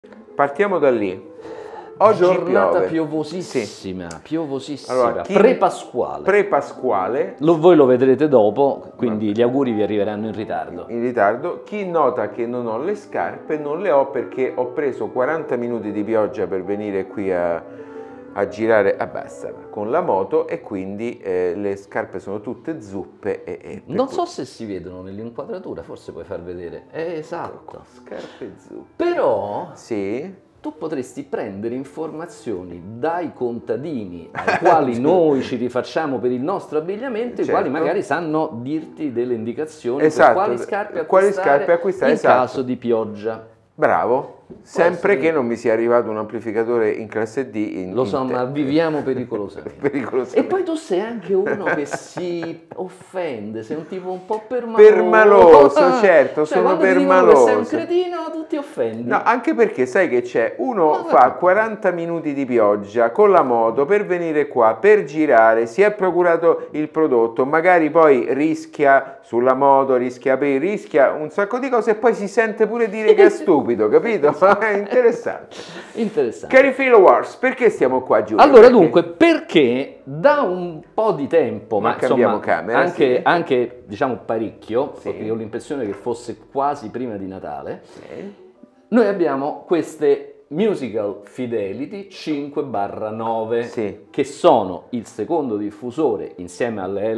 Partiamo da lì. Oggi Giornata piove. piovosissima, Sì. piovosissima, Allora, pre-pasquale. Pre-pasquale. Voi lo vedrete dopo, quindi gli auguri vi arriveranno in ritardo. In ritardo. Chi nota che non ho le scarpe, non le ho perché ho preso 40 minuti di pioggia per venire qui a girare con la moto e quindi le scarpe sono tutte zuppe. Non so se si vedono nell'inquadratura, forse puoi far vedere. Esatto. Scarpe zuppe. Però Sì. tu potresti prendere informazioni dai contadini ai quali noi ci rifacciamo per il nostro abbigliamento, i quali magari sanno dirti delle indicazioni per quali scarpe acquistare in caso di pioggia. Bravo, sempre che non mi sia arrivato un amplificatore in classe D. Lo so, ma viviamo pericolosamente. E poi tu sei anche uno che si offende, sei un tipo un po' permaloso, certo, cioè, sono permaloso. Sei un cretino, tu ti offendi. No, anche perché sai che c'è, uno fa 40 minuti di pioggia con la moto per venire qua, per girare, si è procurato il prodotto, magari poi rischia sulla moto, rischia un sacco di cose e poi si sente pure dire che è stupido, capito? È interessante. Interessante. Cari Philo Wars, perché stiamo qua, Giulio? Allora, dunque, perché da un po' di tempo, ma cambiamo insomma, camera, anche diciamo parecchio, sì. perché ho l'impressione che fosse quasi prima di Natale, sì. Noi abbiamo queste Musical Fidelity 5/9, sì. Che sono il secondo diffusore insieme alle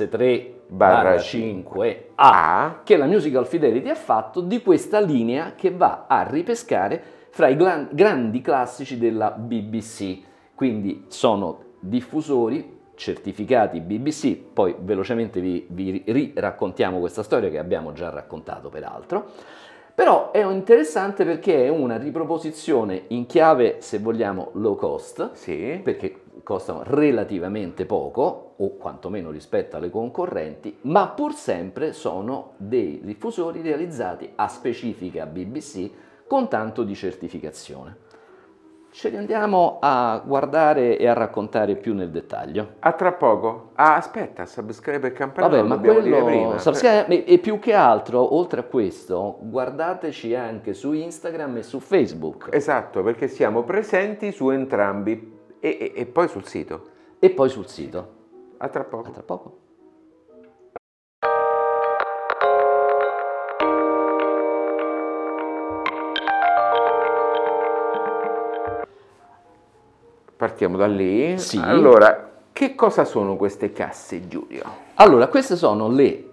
LS3/5A che la Musical Fidelity ha fatto di questa linea che va a ripescare fra i grandi classici della BBC. Quindi sono diffusori certificati BBC, poi velocemente vi raccontiamo questa storia che abbiamo già raccontato peraltro. Però è interessante perché è una riproposizione in chiave, se vogliamo, low cost, sì. Perché costano relativamente poco, o quantomeno rispetto alle concorrenti, ma pur sempre sono dei diffusori realizzati a specifica BBC con tanto di certificazione. Ce li andiamo a guardare e a raccontare più nel dettaglio. A tra poco. Ah, aspetta, subscribe e campanello. Vabbè, ma quello e più che altro, oltre a questo, guardateci anche su Instagram e su Facebook. Esatto, perché siamo presenti su entrambi e poi sul sito. E poi sul sito. A tra poco. A tra poco. Partiamo da lì. Sì. Allora, che cosa sono queste casse, Giulio? Allora, queste sono le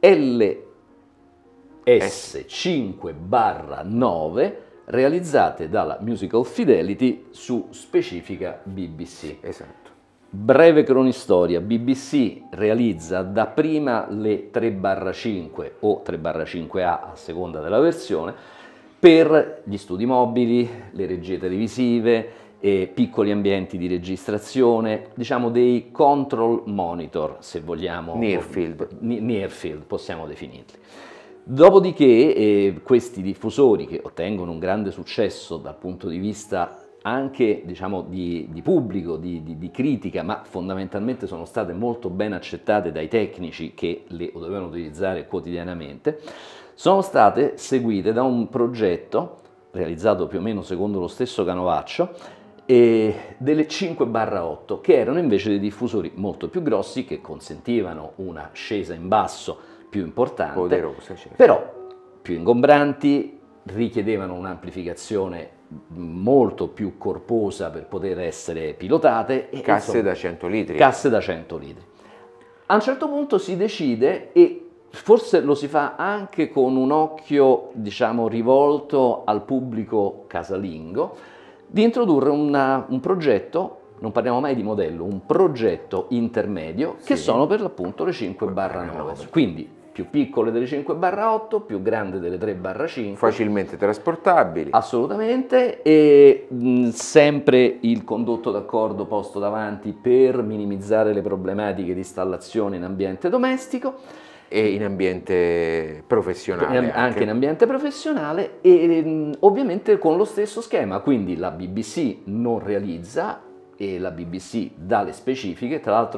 LS5/9 realizzate dalla Musical Fidelity su specifica BBC. Esatto. Breve cronistoria, BBC realizza dapprima le 3/5 o 3/5A a seconda della versione per gli studi mobili, le regie televisive, piccoli ambienti di registrazione, diciamo dei control monitor, se vogliamo. Near field possiamo definirli. Dopodiché questi diffusori, che ottengono un grande successo dal punto di vista anche diciamo di pubblico, di critica, ma fondamentalmente sono state molto ben accettate dai tecnici che le dovevano utilizzare quotidianamente, sono state seguite da un progetto realizzato più o meno secondo lo stesso canovaccio, delle 5/8, che erano invece dei diffusori molto più grossi che consentivano una scesa in basso più importante, poderosa, certo. Però più ingombranti, richiedevano un'amplificazione molto più corposa per poter essere pilotate. Casse da 100 litri. Casse da 100 litri. A un certo punto si decide, e forse lo si fa anche con un occhio, diciamo, rivolto al pubblico casalingo, di introdurre un progetto, non parliamo mai di modello, un progetto intermedio, sì, che sono per l'appunto le 5/9. Quindi più piccole delle 5/8, più grande delle 3/5. Facilmente trasportabili. Assolutamente, e sempre il condotto d'accordo posto davanti per minimizzare le problematiche di installazione in ambiente domestico. E in ambiente professionale. Anche in ambiente professionale, e ovviamente con lo stesso schema, quindi la BBC non realizza e la BBC dà le specifiche. Tra l'altro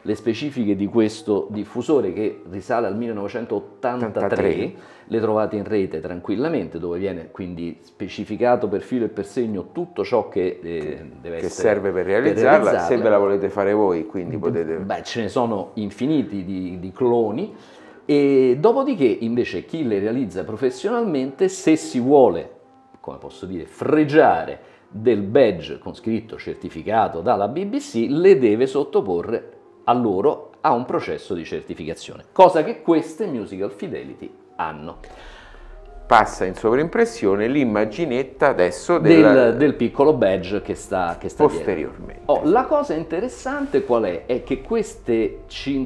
le specifiche di questo diffusore che risale al 1983, le trovate in rete tranquillamente, dove viene quindi specificato per filo e per segno tutto ciò che deve essere serve per realizzarla, se ve la volete fare voi, quindi potete... Beh, ce ne sono infiniti di cloni, e dopodiché invece chi le realizza professionalmente, se si vuole, come posso dire, fregiare del badge con scritto certificato dalla BBC, le deve sottoporre a un processo di certificazione, cosa che queste Musical Fidelity hanno. Passa in sovrimpressione l'immaginetta adesso del piccolo badge che sta posteriormente. La cosa interessante qual è? È che queste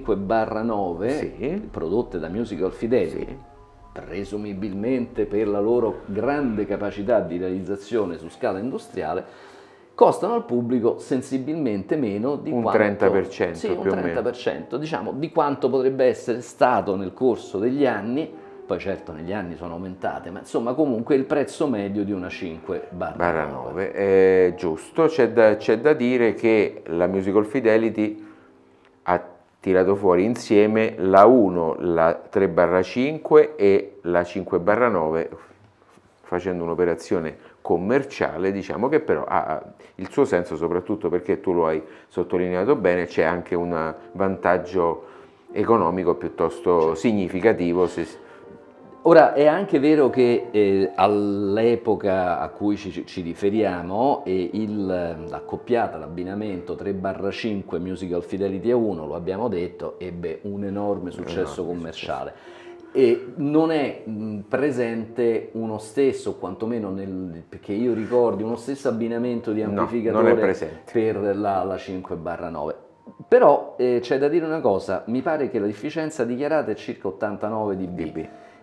5/9 sì, prodotte da Musical Fidelity, sì, presumibilmente per la loro grande capacità di realizzazione su scala industriale, costano al pubblico sensibilmente meno di un quanto, 30%, sì, un più 30%, diciamo, di quanto potrebbe essere stato nel corso degli anni. Poi certo negli anni sono aumentate, ma insomma comunque il prezzo medio di una 5/9. È giusto, c'è da dire che la Musical Fidelity ha tirato fuori insieme la 1, la 3/5 e la 5/9, facendo un'operazione commerciale, diciamo, che però ha il suo senso, soprattutto perché tu lo hai sottolineato bene, c'è anche un vantaggio economico piuttosto significativo. Ora, è anche vero che all'epoca a cui ci riferiamo, l'accoppiata, l'abbinamento 3/5 Musical Fidelity A1, lo abbiamo detto, ebbe un enorme successo commerciale. E non è presente uno stesso, quantomeno perché io ricordi, uno stesso abbinamento di amplificatore per la 5/9. Però c'è da dire una cosa, mi pare che la efficienza dichiarata è circa 89 dB.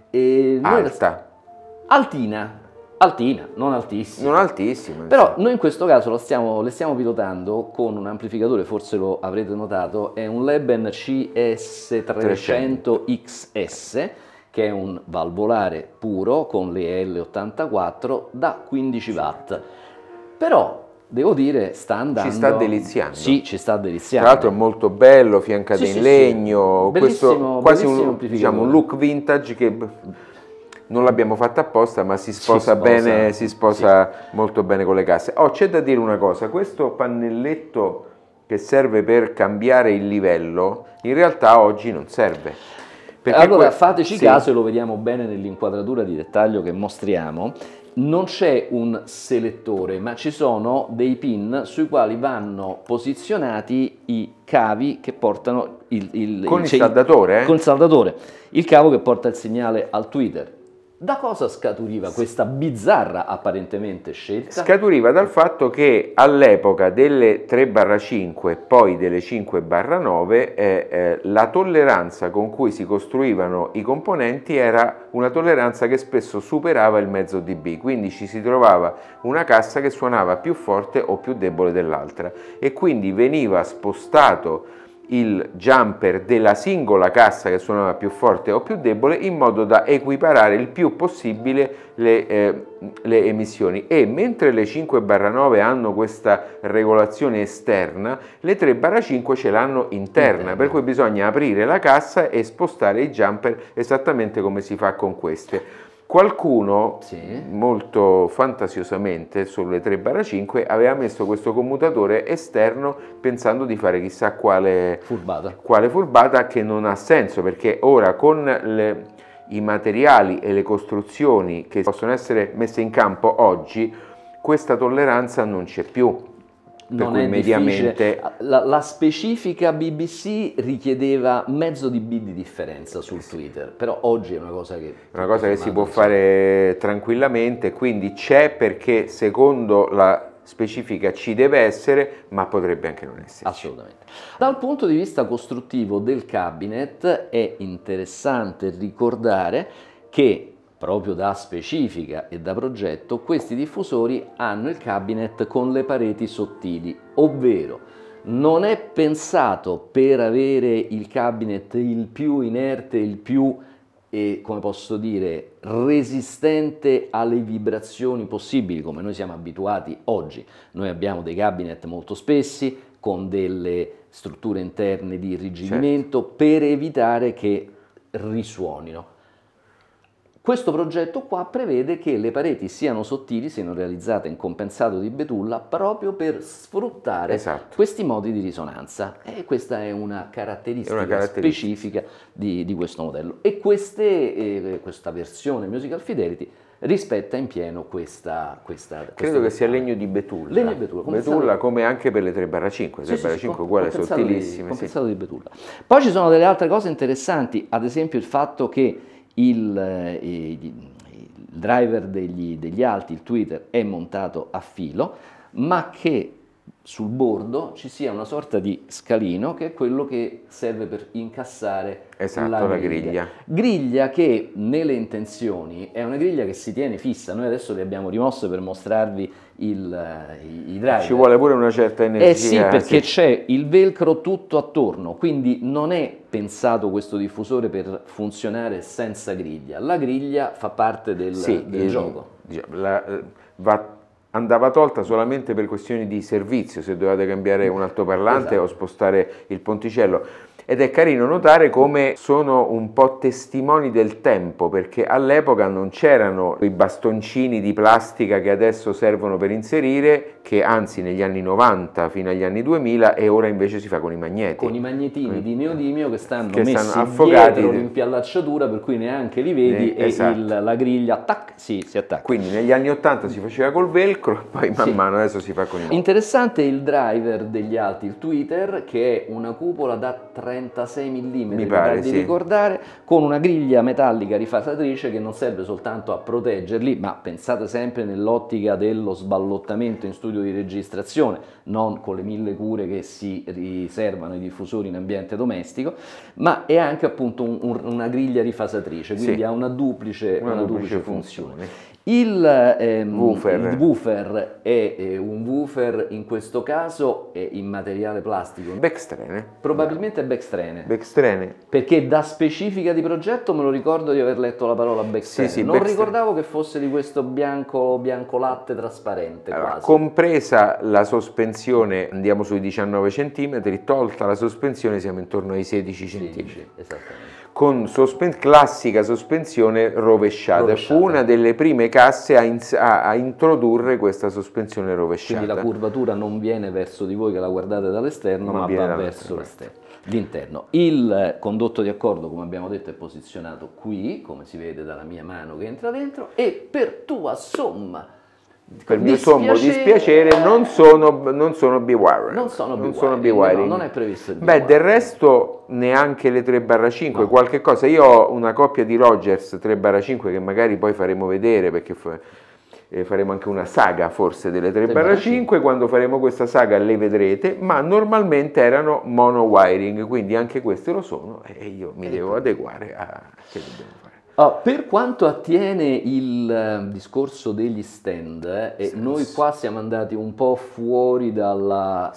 Altina, non altissima. Non altissima. Però noi in questo caso le stiamo pilotando con un amplificatore, forse lo avrete notato, è un Leben CS300XS, che è un valvolare puro con le L84 da 15 watt. Però devo dire, sta andando... Ci sta deliziando. Sì, ci sta deliziando. Tra l'altro è molto bello, fiancate in legno, bellissimo, questo quasi diciamo, un look vintage che non l'abbiamo fatto apposta, ma si sposa bene, sì, molto bene con le casse. C'è da dire una cosa, questo pannelletto che serve per cambiare il livello, in realtà oggi non serve. Allora fateci caso, e lo vediamo bene nell'inquadratura di dettaglio che mostriamo. Non c'è un selettore, ma ci sono dei pin sui quali vanno posizionati i cavi che portano con il saldatore? Con il saldatore, il cavo che porta il segnale al tweeter. Da cosa scaturiva questa bizzarra apparentemente scelta? Scaturiva dal fatto che all'epoca delle 3/5 e poi delle 5/9 la tolleranza con cui si costruivano i componenti era una tolleranza che spesso superava il mezzo dB, quindi ci si trovava una cassa che suonava più forte o più debole dell'altra e quindi veniva spostato il jumper della singola cassa che suonava più forte o più debole in modo da equiparare il più possibile le emissioni, e mentre le 5/9 hanno questa regolazione esterna, le 3/5 ce l'hanno interna, per cui bisogna aprire la cassa e spostare i jumper esattamente come si fa con queste. Qualcuno, molto fantasiosamente, sulle 3/5 aveva messo questo commutatore esterno pensando di fare chissà quale furbata che non ha senso, perché ora con i materiali e le costruzioni che possono essere messe in campo oggi, questa tolleranza non c'è più. Non è mediamente la specifica BBC richiedeva mezzo dB di differenza sul tweeter, però oggi è una cosa che si può fare tranquillamente, quindi c'è, perché secondo la specifica ci deve essere, ma potrebbe anche non esserci. Assolutamente. Dal punto di vista costruttivo del cabinet è interessante ricordare che proprio da specifica e da progetto, questi diffusori hanno il cabinet con le pareti sottili, ovvero non è pensato per avere il cabinet il più inerte, il più come posso dire, resistente alle vibrazioni possibili, come noi siamo abituati oggi. Noi abbiamo dei cabinet molto spessi, con delle strutture interne di irrigidimento, per evitare che risuonino. Questo progetto qua prevede che le pareti siano sottili, siano realizzate in compensato di betulla, proprio per sfruttare questi modi di risonanza. E questa è una caratteristica specifica di questo modello. E questa versione Musical Fidelity rispetta in pieno questa credo che sia legno di betulla. Legno di betulla, betulla come anche per le 3/5, 3/5 uguale, sottilissime. Compensato di betulla. Poi ci sono delle altre cose interessanti, ad esempio il fatto che il driver degli alti, il tweeter, è montato a filo, ma che sul bordo ci sia una sorta di scalino che è quello che serve per incassare la griglia. Griglia che nelle intenzioni è una griglia che si tiene fissa. Noi adesso le abbiamo rimosse per mostrarvi i driver. Ci vuole pure una certa energia. Sì, perché c'è il velcro tutto attorno, quindi non è pensato questo diffusore per funzionare senza griglia. La griglia fa parte del gioco. Andava tolta solamente per questioni di servizio, se dovevate cambiare un altoparlante o spostare il ponticello. Ed è carino notare come sono un po' testimoni del tempo, perché all'epoca non c'erano i bastoncini di plastica che adesso servono per inserire, che anzi negli anni 90 fino agli anni 2000, e ora invece si fa con i magneti. Con i magnetini di neodimio che stanno messi affogati dietro l'impiallacciatura, per cui neanche li vedi e la griglia tac, si attacca. Quindi negli anni 80 si faceva col velcro, poi man mano adesso si fa con i magneti. Interessante il driver degli alti, il tweeter, che è una cupola da 36 mm, mi pare di ricordare, con una griglia metallica rifasatrice che non serve soltanto a proteggerli, ma pensate sempre nell'ottica dello sballottamento in studio di registrazione, non con le 1000 cure che si riservano i diffusori in ambiente domestico, ma è anche appunto una griglia rifasatrice, quindi ha una duplice funzione. Il woofer è un woofer, in questo caso è in materiale plastico. Bextrene? Probabilmente è Bextrene. Bextrene. Perché da specifica di progetto me lo ricordo di aver letto la parola Bextrene. Non ricordavo che fosse di questo bianco latte trasparente, quasi. Compresa la sospensione, andiamo sui 19 cm, tolta la sospensione siamo intorno ai 16 cm. Esattamente. Con classica sospensione rovesciata. Fu una delle prime casse a introdurre questa sospensione rovesciata. Quindi la curvatura non viene verso di voi che la guardate dall'esterno, ma va verso l'interno. Il condotto di accordo, come abbiamo detto, è posizionato qui, come si vede dalla mia mano che entra dentro, e per tua somma per mio sommo dispiacere non sono B-Wire. Non sono B-Wiring. Non è previsto il B-Wiring. Del resto neanche le 3/5, qualche cosa. Io ho una coppia di Rogers 3/5 che magari poi faremo vedere, perché faremo anche una saga forse delle 3/5, quando faremo questa saga le vedrete, ma normalmente erano mono wiring, quindi anche queste lo sono e io mi devo adeguare a che dobbiamo fare. Per quanto attiene il discorso degli stand, noi qua siamo andati un po' fuori dalla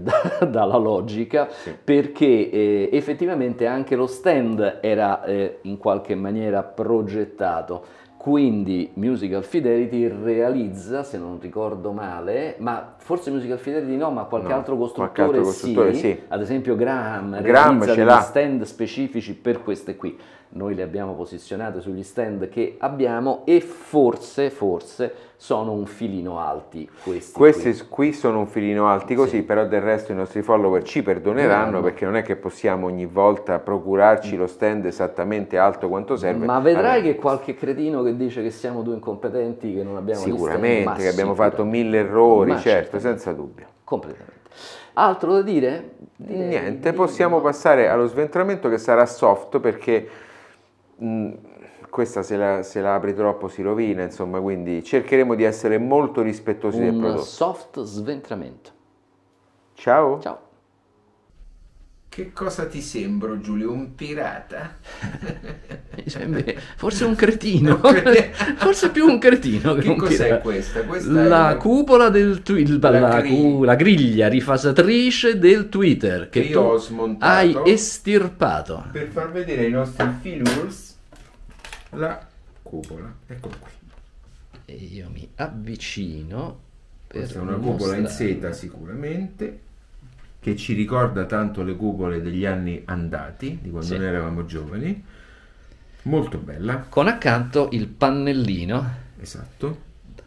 logica, perché effettivamente anche lo stand era in qualche maniera progettato. Quindi Musical Fidelity realizza, se non ricordo male, ma forse Musical Fidelity no, ma qualche altro costruttore sì, ad esempio Graham realizza degli stand specifici per queste qui. Noi le abbiamo posizionate sugli stand che abbiamo e forse sono un filino alti questi qui sono un filino alti così, però del resto i nostri follower ci perdoneranno, perché non è che possiamo ogni volta procurarci lo stand esattamente alto quanto serve. Ma vedrai che qualche cretino che dice che siamo due incompetenti, che non abbiamo sicuramente, che abbiamo fatto 1000 errori, certo, senza dubbio. Completamente. Altro da dire? Niente, possiamo passare allo sventramento, che sarà soft, perché questa se la apri troppo si rovina, insomma, quindi cercheremo di essere molto rispettosi del prodotto. Un soft sventramento. Ciao. Ciao. Che cosa ti sembro, Giulio? Un pirata? Forse un cretino. Forse più un cretino che un pirata. Che cos'è questa? La cupola del la griglia rifasatrice del tweeter che io ho smontato hai estirpato per far vedere ai nostri viewers la cupola, eccola qui. E io mi avvicino per Questa è una cupola in seta sicuramente, che ci ricorda tanto le cupole degli anni andati, di quando Sì. noi eravamo giovani. Molto bella. Con accanto il pannellino Esatto.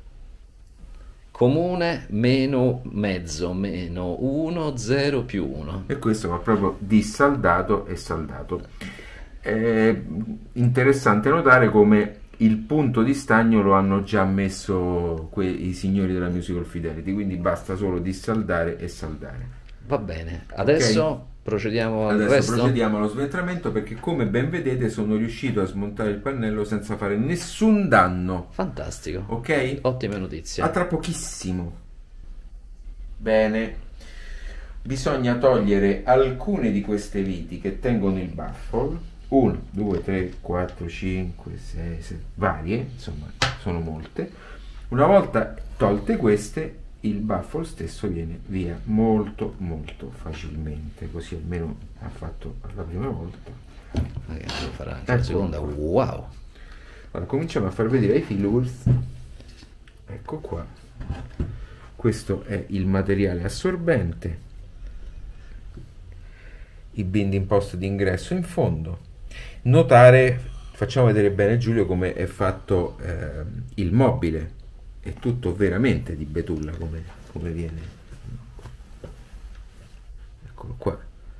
comune meno mezzo, meno 1, 0 più 1. E questo va proprio dissaldato e saldato. È interessante notare come il punto di stagno lo hanno già messo i signori della Musical Fidelity, quindi basta solo dissaldare e saldare. Va bene, adesso procediamo al Adesso resto. procediamo allo sventramento, perché come ben vedete sono riuscito a smontare il pannello senza fare nessun danno. Fantastico. Ok? Ottima notizia. A tra pochissimo. Bene. Bisogna togliere alcune di queste viti che tengono il baffle. 1, 2, 3, 4, 5, 6, 7, varie, insomma, sono molte. Una volta tolte queste, il baffle stesso viene via molto molto facilmente, così almeno ha fatto la prima volta. Magari devo fare anche la seconda. Wow. Allora, cominciamo a far vedere ai followers. Ecco qua. Questo è il materiale assorbente, i binding post d'ingresso in fondo. Notare, facciamo vedere bene Giulio come è fatto il mobile. È tutto veramente di betulla come viene. Eccolo qua.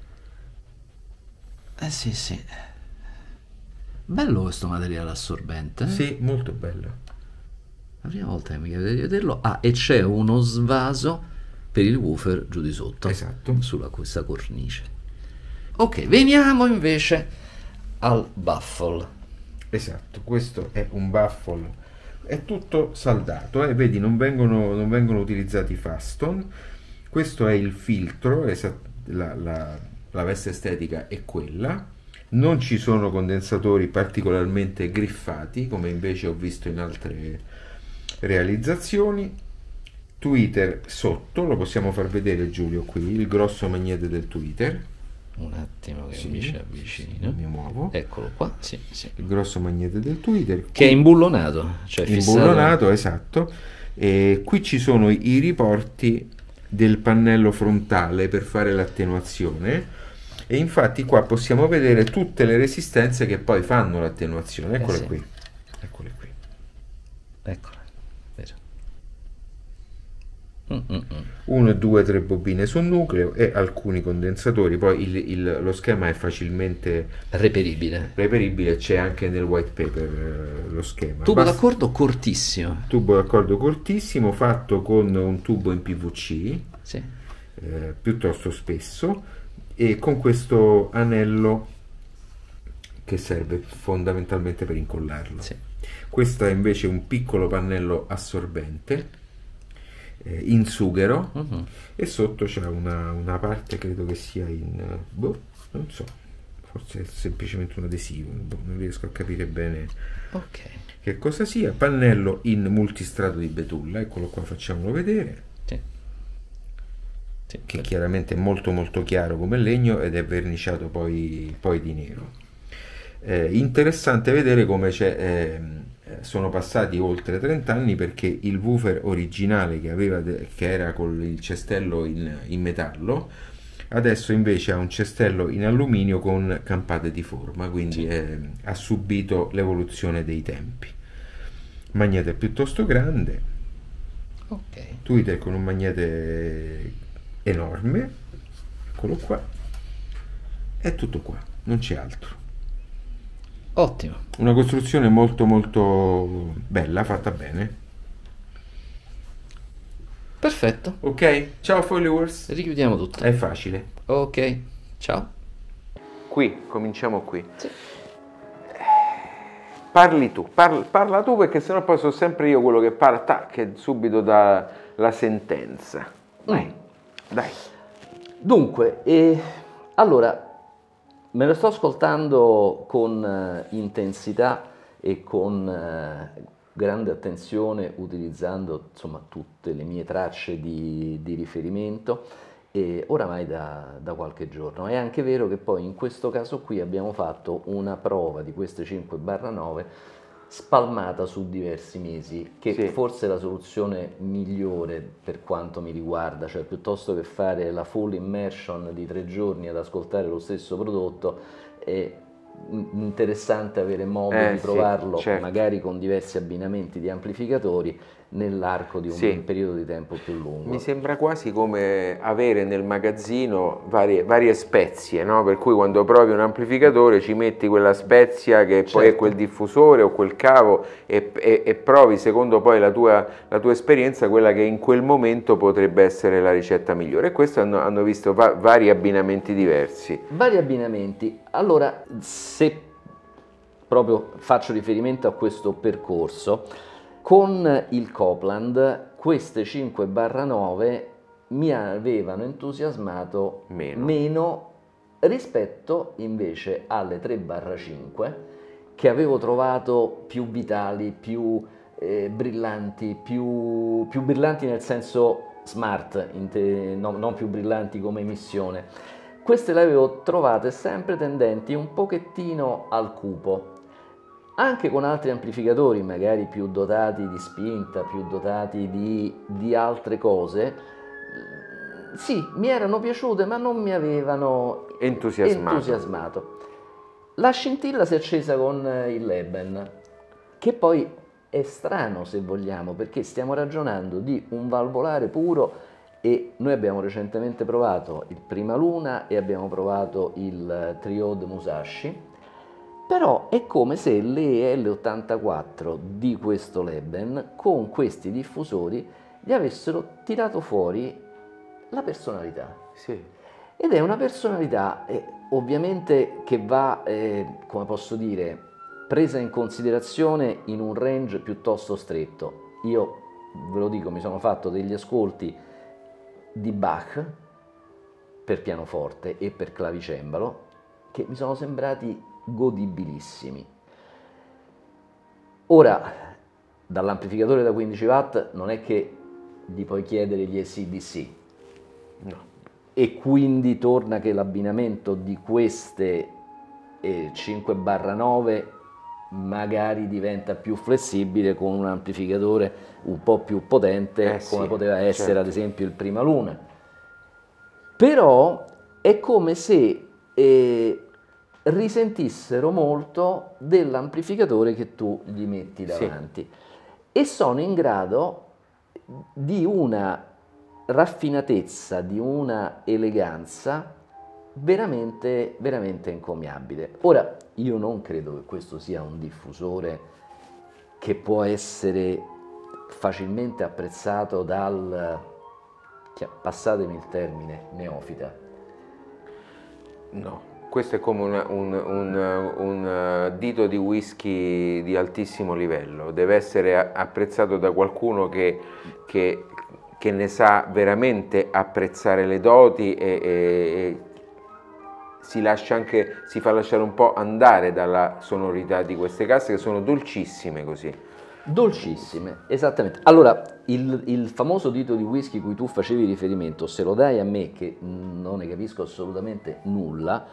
Sì, sì. Bello questo materiale assorbente. Sì, molto bello. La prima volta che mi capita di vederlo. Ah, e c'è uno svaso per il woofer giù di sotto. Esatto. Sulla questa cornice. Ok, veniamo invece al baffle. Esatto, questo è un baffle. È tutto saldato, vedi, non vengono utilizzati faston. Questo è il filtro, la veste estetica è quella. Non ci sono condensatori particolarmente griffati, come invece ho visto in altre realizzazioni. Tweeter sotto, lo possiamo far vedere Giulio qui, il grosso magnete del tweeter. Un attimo che Sì, mi ci avvicino. mi muovo. Eccolo qua, sì, sì. Il grosso magnete del tweeter. Che è imbullonato, cioè Imbullonato, esatto. E qui ci sono i riporti del pannello frontale per fare l'attenuazione, e infatti qua possiamo vedere tutte le resistenze che poi fanno l'attenuazione. Eccole sì. qui. Eccole qui. Eccolo, vero. 1, 2, 3 bobine sul nucleo e alcuni condensatori. Poi lo schema è facilmente reperibile. c'è anche nel white paper lo schema. Tubo d'accordo cortissimo. Tubo d'accordo cortissimo, fatto con un tubo in PVC, Sì. piuttosto spesso, e con questo anello che serve fondamentalmente per incollarlo. Sì. Questo è invece un piccolo pannello assorbente in sughero, e sotto c'è una parte, credo che sia in non so, forse è semplicemente un adesivo, non riesco a capire bene che cosa sia. Pannello in multistrato di betulla, eccolo qua, facciamolo vedere. Sì, che chiaramente è molto molto chiaro come legno ed è verniciato poi di nero. Interessante vedere come sono passati oltre 30 anni, perché il woofer originale che era con il cestello in metallo, adesso invece ha un cestello in alluminio con campate di forma, quindi ha subito l'evoluzione dei tempi. Magnete piuttosto grande, tweeter con un magnete enorme, eccolo qua, è tutto qua, non c'è altro. Ottimo. Una costruzione molto molto bella, fatta bene. Perfetto. Ok, ciao followers. Richiudiamo tutto. È facile. Ok, ciao. Qui, cominciamo qui. Sì. Parli tu, parla tu, perché sennò poi sono sempre io quello che parla, che subito dà la sentenza. Dai. Dunque, allora, me lo sto ascoltando con intensità e con grande attenzione, utilizzando insomma tutte le mie tracce di riferimento, e oramai da qualche giorno. È anche vero che poi in questo caso qui abbiamo fatto una prova di queste 5/9 spalmata su diversi mesi, che Sì. forse è la soluzione migliore per quanto mi riguarda, cioè piuttosto che fare la full immersion di 3 giorni ad ascoltare lo stesso prodotto, è interessante avere modo di Sì, provarlo certo. magari con diversi abbinamenti di amplificatori nell'arco di un Sì. periodo di tempo più lungo. Mi sembra quasi come avere nel magazzino varie spezie, no? Per cui quando provi un amplificatore ci metti quella spezia che poi è Certo. quel diffusore o quel cavo e provi secondo poi la tua esperienza quella che in quel momento potrebbe essere la ricetta migliore. E questo hanno visto vari abbinamenti diversi. Vari abbinamenti. Allora, se proprio faccio riferimento a questo percorso, con il Copland queste 5/9 mi avevano entusiasmato meno rispetto invece alle 3/5 che avevo trovato più vitali, più brillanti, più brillanti nel senso smart, non più brillanti come emissione. Queste le avevo trovate sempre tendenti un pochettino al cupo. Anche con altri amplificatori, magari più dotati di spinta, più dotati di altre cose, sì, mi erano piaciute, ma non mi avevano entusiasmato. La scintilla si è accesa con il Leben, che poi è strano se vogliamo, perché stiamo ragionando di un valvolare puro e noi abbiamo recentemente provato il Prima Luna e abbiamo provato il Triode Musashi. Però è come se le L84 di questo Leben con questi diffusori gli avessero tirato fuori la personalità. Sì. Ed è una personalità ovviamente che va, come posso dire, presa in considerazione in un range piuttosto stretto. Io ve lo dico, mi sono fatto degli ascolti di Bach per pianoforte e per clavicembalo che mi sono sembrati godibilissimi. Ora, dall'amplificatore da 15 watt non è che gli puoi chiedere gli AC/DC, no. E quindi torna che l'abbinamento di queste 5/9 magari diventa più flessibile con un amplificatore un po' più potente come poteva essere certo. ad esempio il Prima Luna. Però è come se risentissero molto dell'amplificatore che tu gli metti davanti e sono in grado di una raffinatezza, di una eleganza veramente, veramente encomiabile. Ora, io non credo che questo sia un diffusore che può essere facilmente apprezzato dal, passatemi il termine, neofita. No, questo è come un dito di whisky di altissimo livello, deve essere apprezzato da qualcuno che ne sa veramente apprezzare le doti e si fa lasciare un po' andare dalla sonorità di queste casse che sono dolcissime così. Dolcissime, esattamente. Allora, il famoso dito di whisky cui tu facevi riferimento, se lo dai a me che non ne capisco assolutamente nulla,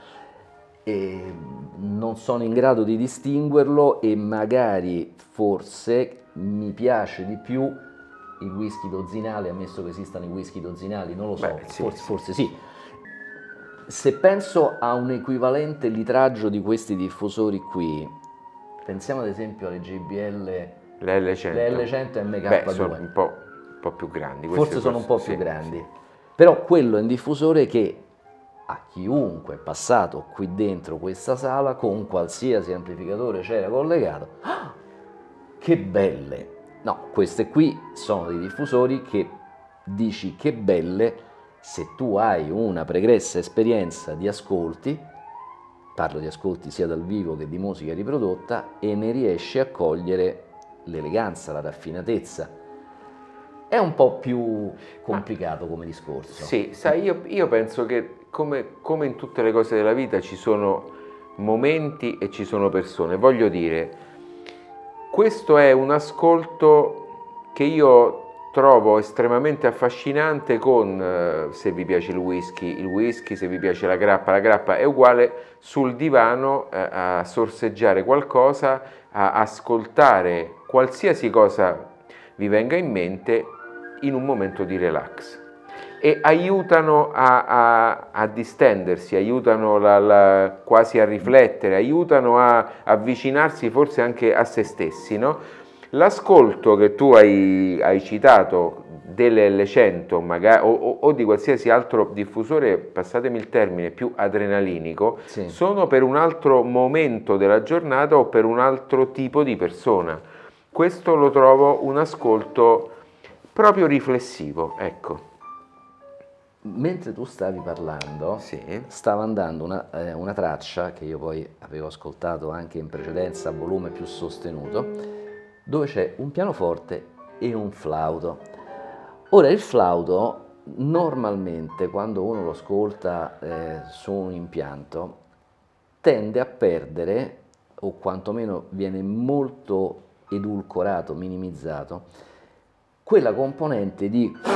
non sono in grado di distinguerlo e magari forse mi piace di più il whisky dozzinale, ammesso che esistano i whisky dozzinali, non lo so, forse sì. Se penso a un equivalente litraggio di questi diffusori qui, pensiamo ad esempio alle JBL, le L100 e MK2. Sono un po' più grandi. Forse sono un po' più grandi. Però quello è un diffusore che a chiunque è passato qui dentro questa sala con qualsiasi amplificatore c'era collegato, che belle! No, queste qui sono dei diffusori che dici che belle se tu hai una pregressa esperienza di ascolti, parlo di ascolti sia dal vivo che di musica riprodotta, e ne riesci a cogliere l'eleganza, la raffinatezza. È un po' più complicato come discorso. Sì, sai, io penso che come in tutte le cose della vita ci sono momenti e ci sono persone. Voglio dire, questo è un ascolto che io trovo estremamente affascinante con, se vi piace il whisky, se vi piace la grappa è uguale, sul divano a sorseggiare qualcosa, a ascoltare qualsiasi cosa vi venga in mente in un momento di relax. E aiutano a distendersi, aiutano quasi a riflettere, aiutano a avvicinarsi forse anche a se stessi, no? L'ascolto che tu hai citato delle L100 magari, o di qualsiasi altro diffusore, passatemi il termine, più adrenalinico, Sì. sono per un altro momento della giornata o per un altro tipo di persona. Questo lo trovo un ascolto proprio riflessivo, ecco. Mentre tu stavi parlando, Sì. stava andando una traccia che io poi avevo ascoltato anche in precedenza a volume più sostenuto, dove c'è un pianoforte e un flauto. Ora il flauto normalmente quando uno lo ascolta su un impianto tende a perdere, o quantomeno viene molto edulcorato, minimizzato, quella componente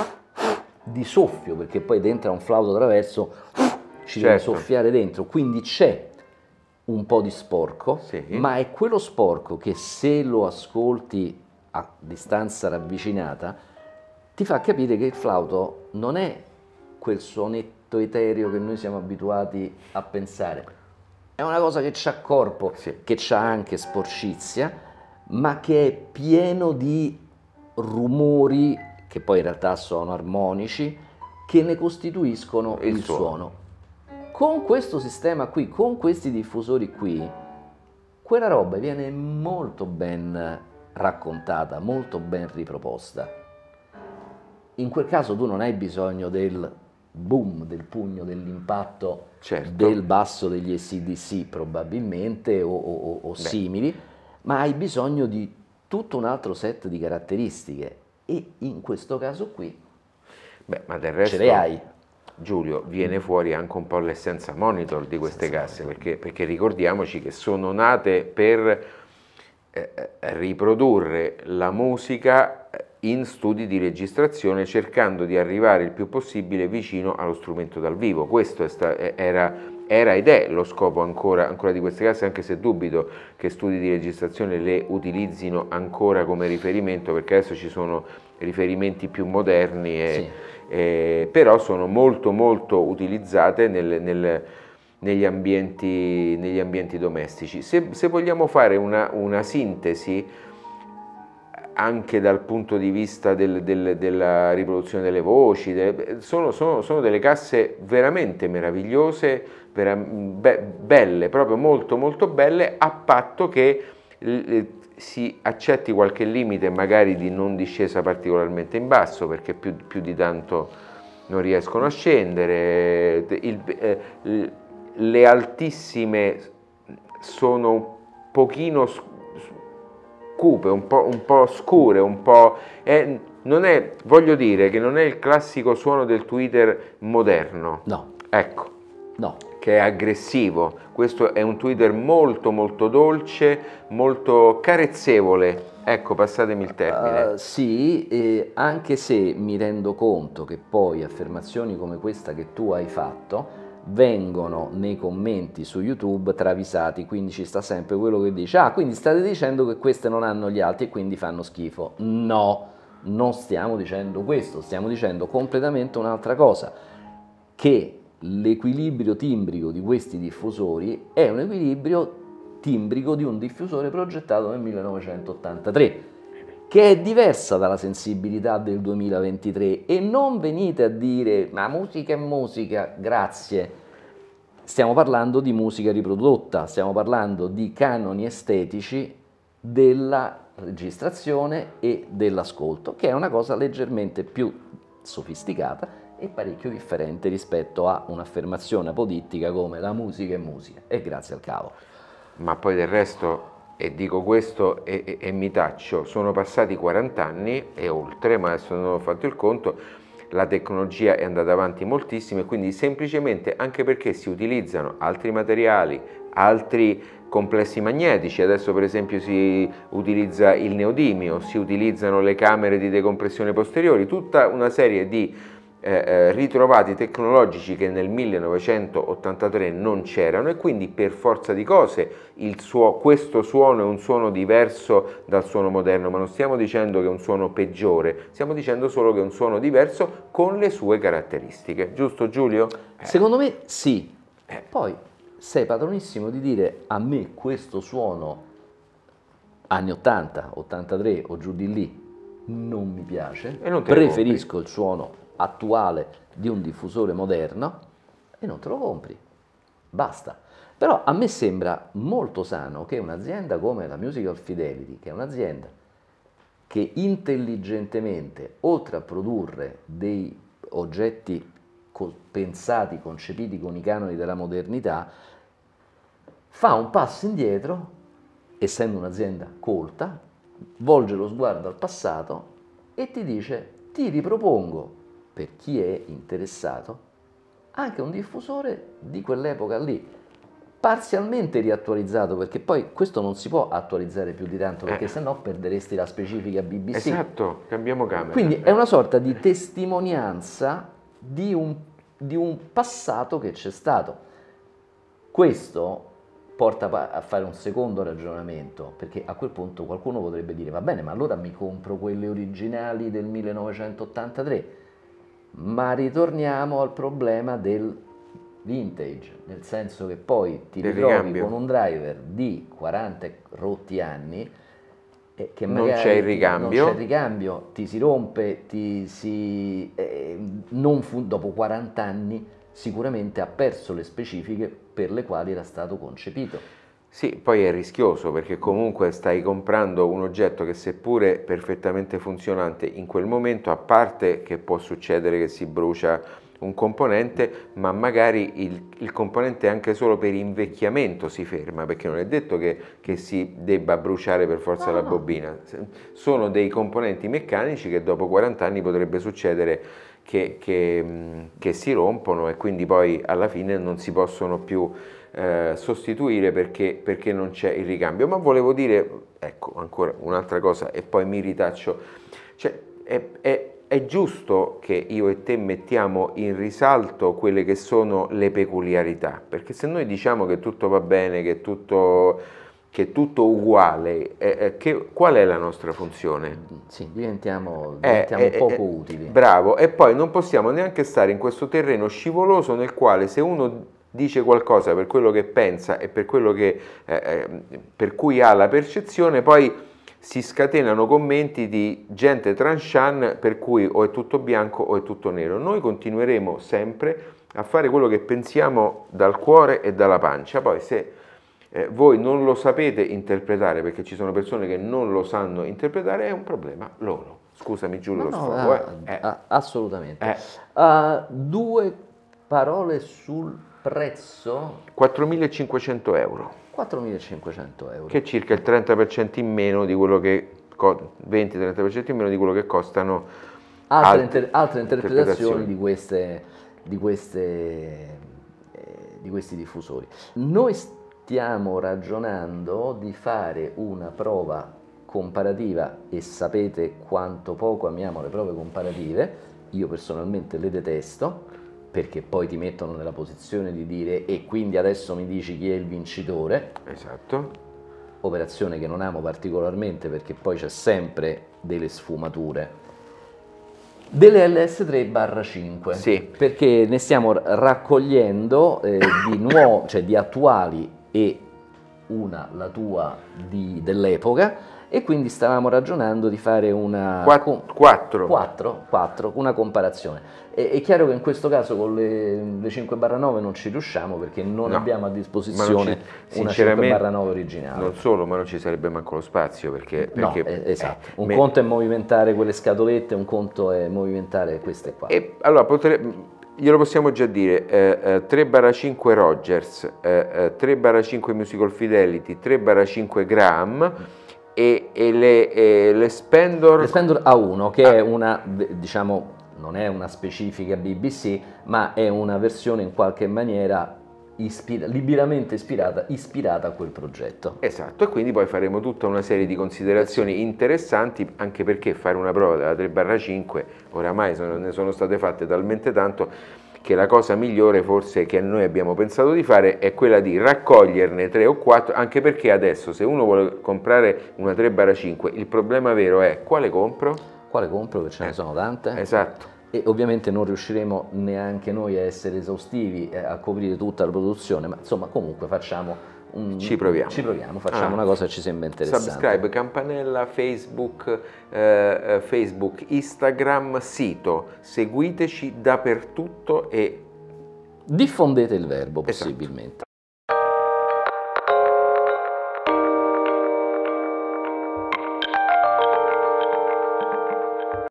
di soffio, perché poi dentro a un flauto traverso ci deve Certo. soffiare dentro, quindi c'è un po' di sporco, Sì. ma è quello sporco che se lo ascolti a distanza ravvicinata ti fa capire che il flauto non è quel suonetto etereo che noi siamo abituati a pensare, è una cosa che c'ha corpo, Sì. che c'ha anche sporcizia, ma che è pieno di rumori che poi in realtà sono armonici, che ne costituiscono il suono. Con questo sistema qui, con questi diffusori qui, quella roba viene molto ben raccontata, molto ben riproposta. In quel caso tu non hai bisogno del boom, del pugno, dell'impatto, Certo. del basso degli AC/DC probabilmente o simili, ma hai bisogno di tutto un altro set di caratteristiche. E in questo caso qui ma del resto, ce le hai. Giulio, viene fuori anche un po' l'essenza monitor di queste casse, perché ricordiamoci che sono nate per riprodurre la musica in studi di registrazione, cercando di arrivare il più possibile vicino allo strumento dal vivo. Questo era ed è lo scopo ancora di queste casse, anche se dubito che studi di registrazione le utilizzino ancora come riferimento, perché adesso ci sono riferimenti più moderni, però sono molto molto utilizzate negli ambienti domestici. Se vogliamo fare una sintesi anche dal punto di vista della riproduzione delle voci, sono delle casse veramente meravigliose, belle, proprio molto molto belle, a patto che si accetti qualche limite magari di non discesa particolarmente in basso, perché più di tanto non riescono a scendere, le altissime sono un pochino cupe, un po' scure, voglio dire che non è il classico suono del tweeter moderno. No. Ecco. No. Che è aggressivo. Questo è un tweeter molto molto dolce, molto carezzevole. Ecco, passatemi il termine. Sì, anche se mi rendo conto che poi affermazioni come questa che tu hai fatto vengono nei commenti su YouTube travisati, quindi ci sta sempre quello che dice: ah, quindi state dicendo che queste non hanno gli altri e quindi fanno schifo. No, non stiamo dicendo questo, stiamo dicendo completamente un'altra cosa, che l'equilibrio timbrico di questi diffusori è un equilibrio timbrico di un diffusore progettato nel 1983, che è diversa dalla sensibilità del 2023, e non venite a dire ma musica è musica, grazie. Stiamo parlando di musica riprodotta, stiamo parlando di canoni estetici della registrazione e dell'ascolto, che è una cosa leggermente più sofisticata e parecchio differente rispetto a un'affermazione apodittica come la musica è musica, e grazie al cavolo. Ma poi del resto, e dico questo e mi taccio, sono passati 40 anni e oltre, ma adesso non ho fatto il conto, la tecnologia è andata avanti moltissimo, e quindi semplicemente anche perché si utilizzano altri materiali, altri complessi magnetici, adesso per esempio si utilizza il neodimio, si utilizzano le camere di decompressione posteriori, tutta una serie di ritrovati tecnologici che nel 1983 non c'erano e quindi per forza di cose questo suono è un suono diverso dal suono moderno, ma non stiamo dicendo che è un suono peggiore, stiamo dicendo solo che è un suono diverso con le sue caratteristiche, giusto Giulio? Secondo me sì, poi sei padronissimo di dire a me questo suono anni 80, 83 o giù di lì non mi piace, E non te ne preferisco il suono attuale di un diffusore moderno e non te lo compri, basta. Però a me sembra molto sano che un'azienda come la Musical Fidelity, che è un'azienda che intelligentemente, oltre a produrre dei oggetti pensati, concepiti con i canoni della modernità, fa un passo indietro, essendo un'azienda colta, volge lo sguardo al passato e ti dice: ti ripropongo, per chi è interessato, anche un diffusore di quell'epoca lì, parzialmente riattualizzato, perché poi questo non si può attualizzare più di tanto, perché sennò perderesti la specifica BBC. Esatto, cambiamo camera. Quindi è una sorta di testimonianza di un passato che c'è stato. Questo porta a fare un secondo ragionamento, perché a quel punto qualcuno potrebbe dire: va bene, ma allora mi compro quelle originali del 1983. Ma ritorniamo al problema del vintage, nel senso che poi ti ritrovi con un driver di 40 rotti anni che non magari c'è il ricambio. non c'è il ricambio, ti si rompe, dopo 40 anni sicuramente ha perso le specifiche per le quali era stato concepito. Sì, poi è rischioso perché comunque stai comprando un oggetto che seppure perfettamente funzionante in quel momento, a parte che può succedere che si brucia un componente, ma magari il componente anche solo per invecchiamento si ferma, perché non è detto che si debba bruciare per forza la bobina. Sono dei componenti meccanici che dopo 40 anni potrebbe succedere che si rompono e quindi poi alla fine non si possono più sostituire perché non c'è il ricambio. Ma volevo dire, ecco, ancora un'altra cosa e poi mi ritaccio, cioè è giusto che io e te mettiamo in risalto quelle che sono le peculiarità, perché se noi diciamo che tutto va bene, che è tutto uguale, qual è la nostra funzione? Sì, diventiamo poco utili. Bravo, e poi non possiamo neanche stare in questo terreno scivoloso nel quale se uno dice qualcosa per quello che pensa e per quello per cui ha la percezione, poi si scatenano commenti di gente tranchant per cui o è tutto bianco o è tutto nero. Noi continueremo sempre a fare quello che pensiamo dal cuore e dalla pancia. Poi se voi non lo sapete interpretare, perché ci sono persone che non lo sanno interpretare, è un problema loro. Scusami Giulio, lo sfogo. Assolutamente. 2 parole sul prezzo? 4.500 euro. 4.500 euro. Che è circa il 30% in meno di quello che 20-30% in meno di quello che costano altre interpretazioni di questi diffusori. Noi stiamo ragionando di fare una prova comparativa e sapete quanto poco amiamo le prove comparative. Io personalmente le detesto, perché poi ti mettono nella posizione di dire: e quindi adesso mi dici chi è il vincitore. Esatto. Operazione che non amo particolarmente, perché poi c'è sempre delle sfumature. Delle LS3/5, sì, perché ne stiamo raccogliendo di attuali e la tua dell'epoca, e quindi stavamo ragionando di fare una 4, una comparazione. È chiaro che in questo caso con le 5/9 non ci riusciamo, perché non abbiamo a disposizione una 5/9 originale. Non solo, ma non ci sarebbe manco lo spazio, perché esatto. Un conto è movimentare quelle scatolette, un conto è movimentare queste qua. E allora glielo possiamo già dire: 3/5 Rogers, 3/5 Musical Fidelity, 3/5 Graham e le Spendor. Le Spendor A1, che è una, diciamo, non è una specifica BBC, ma è una versione in qualche maniera liberamente ispirata a quel progetto. Esatto, e quindi poi faremo tutta una serie di considerazioni interessanti, anche perché fare una prova della 3/5, oramai ne sono state fatte talmente tanto, che la cosa migliore forse che noi abbiamo pensato di fare è quella di raccoglierne 3 o 4, anche perché adesso se uno vuole comprare una 3/5, il problema vero è: quale compro? Quale compro? Che ce ne sono tante. Esatto. E ovviamente non riusciremo neanche noi a essere esaustivi, a coprire tutta la produzione, ma insomma comunque Ci proviamo. Facciamo una cosa che ci sembra interessante. Subscribe, campanella, Facebook, Instagram, sito, seguiteci dappertutto e diffondete il verbo possibilmente.